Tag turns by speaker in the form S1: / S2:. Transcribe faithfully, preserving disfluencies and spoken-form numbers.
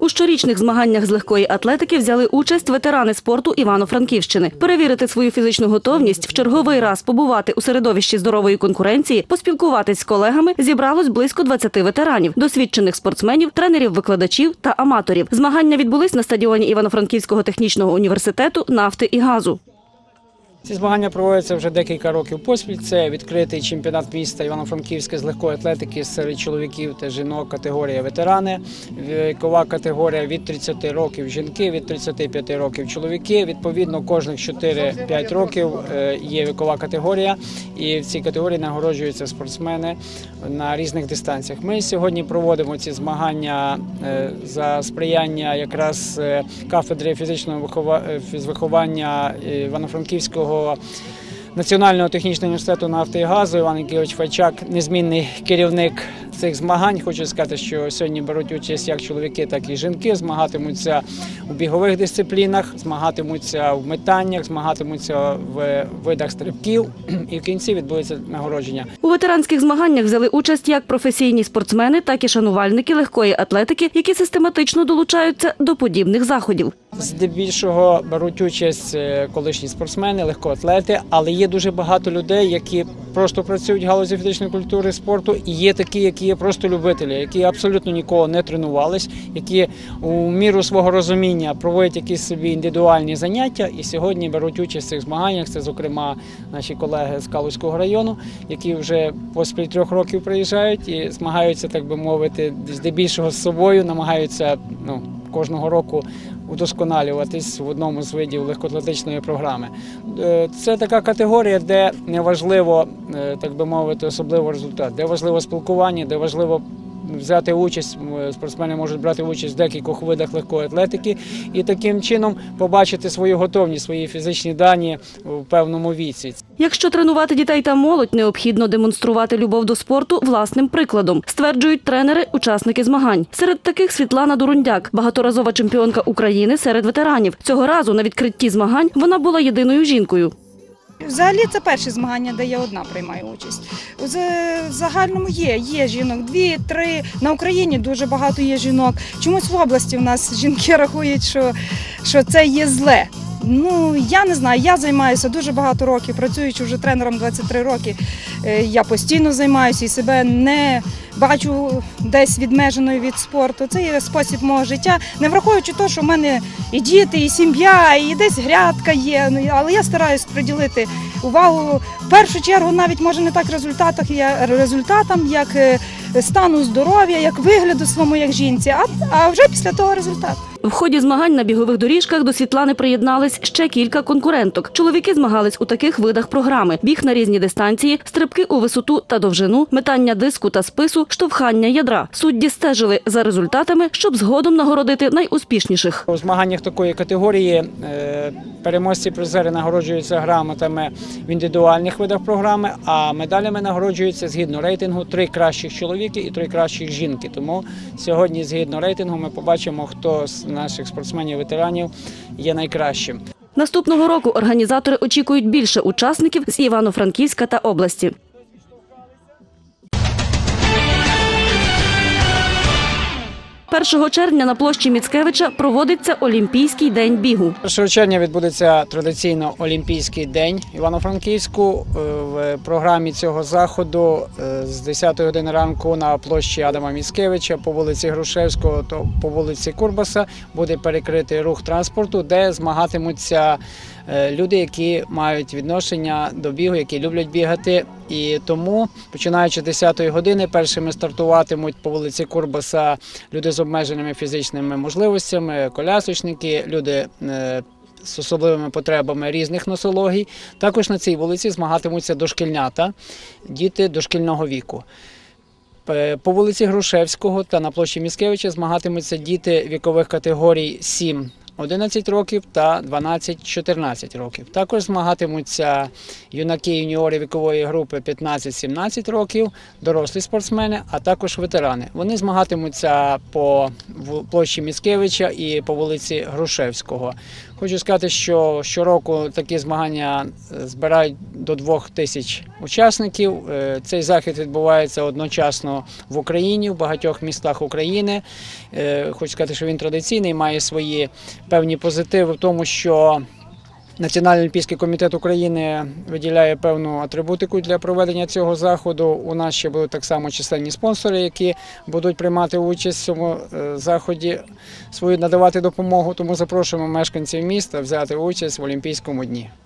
S1: У щорічних змаганнях з легкої атлетики взяли участь ветерани спорту Івано-Франківщини. Перевірити свою фізичну готовність, в черговий раз побувати у середовищі здорової конкуренції, поспілкуватись з колегами зібралось близько двадцяти ветеранів, досвідчених спортсменів, тренерів, викладачів та аматорів. Змагання відбулись на стадіоні Івано-Франківського технічного університету нафти і газу.
S2: Ці змагання проводяться вже декілька років поспіль. Це відкритий чемпіонат міста Івано-Франківська з легкої атлетики серед чоловіків та жінок, категорія ветерани, вікова категорія від тридцяти років жінки, від тридцяти п'яти років чоловіки. Відповідно, кожних чотири-п'ять років є вікова категорія, і в цій категорії нагороджуються спортсмени на різних дистанціях. Ми сьогодні проводимо ці змагання за сприяння якраз кафедри фізичного виховання Івано-Франківського Національного технічного університету нафти і газу. Іван Якимович Файчак – незмінний керівник цих змагань. Хочу сказати, що сьогодні беруть участь як чоловіки, так і жінки. Змагатимуться у бігових дисциплінах, змагатимуться в метаннях, змагатимуться в видах стрибків. І в кінці відбудеться нагородження.
S1: У ветеранських змаганнях взяли участь як професійні спортсмени, так і шанувальники легкої атлетики, які систематично долучаються до подібних заходів.
S2: Здебільшого беруть участь колишні спортсмени, легкоатлети, але є дуже багато людей, які просто працюють в галузі фізичної культури, спорту, і є такі, які є просто любителі, які абсолютно ніколи не тренувались, які у міру свого розуміння проводять якісь собі індивідуальні заняття і сьогодні беруть участь в цих змаганнях. Це, зокрема, наші колеги з Калузького району, які вже поспіль трьох років приїжджають і змагаються, так би мовити, здебільшого з собою, намагаються ну, кожного року удосконалюватись в одному з видів легкоатлетичної програми. Це така категорія, де не важливо, так би мовити, особливо результат, де важливо спілкування, де важливо взяти участь, спортсмени можуть брати участь в декількох видах легкої атлетики і таким чином побачити свою готовність, свої фізичні дані в певному віці.
S1: Якщо тренувати дітей та молодь, необхідно демонструвати любов до спорту власним прикладом, стверджують тренери, учасники змагань. Серед таких Світлана Дурундяк, багаторазова чемпіонка України серед ветеранів. Цього разу на відкритті змагань вона була єдиною жінкою.
S3: Взагалі це перші змагання, де я одна приймаю участь. В загальному є, є жінок, дві, три. На Україні дуже багато є жінок. Чомусь в області в нас жінки рахують, що, що це є зле. Ну, я не знаю, я займаюся дуже багато років, працюючи вже тренером двадцять три роки. Я постійно займаюся і себе не бачу десь відмеженою від спорту. Це є спосіб мого життя, не враховуючи те, що в мене і діти, і сім'я, і десь грядка є. Але я стараюсь приділити увагу, в першу чергу, навіть може не так результатах, результатам, як стану здоров'я, як вигляду своєму, як жінці, а, а вже після того результат.
S1: В ході змагань на бігових доріжках до Світлани приєднались ще кілька конкуренток. Чоловіки змагались у таких видах програми – біг на різні дистанції, стрибки у висоту та довжину, метання диску та спису, штовхання ядра. Судді стежили за результатами, щоб згодом нагородити найуспішніших.
S2: У змаганнях такої категорії переможці-призери нагороджуються грамотами в індивідуальних видах програми, а медалями нагороджуються згідно рейтингу три кращих чоловіки і три кращих жінки. Тому сьогодні згідно рейтингу ми побачимо, хто з наших спортсменів-ветеранів є найкращим.
S1: Наступного року організатори очікують більше учасників з Івано-Франківська та області. першого червня на площі Міцкевича проводиться Олімпійський день бігу.
S2: першого червня відбудеться традиційно Олімпійський день Івано-Франківську. В програмі цього заходу з десятої години ранку на площі Адама Міцкевича по вулиці Грушевського та по вулиці Курбаса буде перекритий рух транспорту, де змагатимуться люди, які мають відношення до бігу, які люблять бігати. І тому, починаючи з десятої години, першими стартуватимуть по вулиці Курбаса люди з обмеженими фізичними можливостями, колясочники, люди з особливими потребами різних носологій. Також на цій вулиці змагатимуться дошкільнята, діти дошкільного віку. По вулиці Грушевського та на площі Міцкевича змагатимуться діти вікових категорій сім одинадцять років та дванадцять-чотирнадцять років. Також змагатимуться юнаки юніори вікової групи п'ятнадцять-сімнадцять років, дорослі спортсмени, а також ветерани. Вони змагатимуться по площі Міцкевича і по вулиці Грушевського. Хочу сказати, що щороку такі змагання збирають до двох тисяч учасників. Цей захід відбувається одночасно в Україні, в багатьох містах України. Хочу сказати, що він традиційний, має свої певні позитиви в тому, що Національний олімпійський комітет України виділяє певну атрибутику для проведення цього заходу. У нас ще будуть так само численні спонсори, які будуть приймати участь в цьому заході, свою надавати допомогу. Тому запрошуємо мешканців міста взяти участь в Олімпійському дні.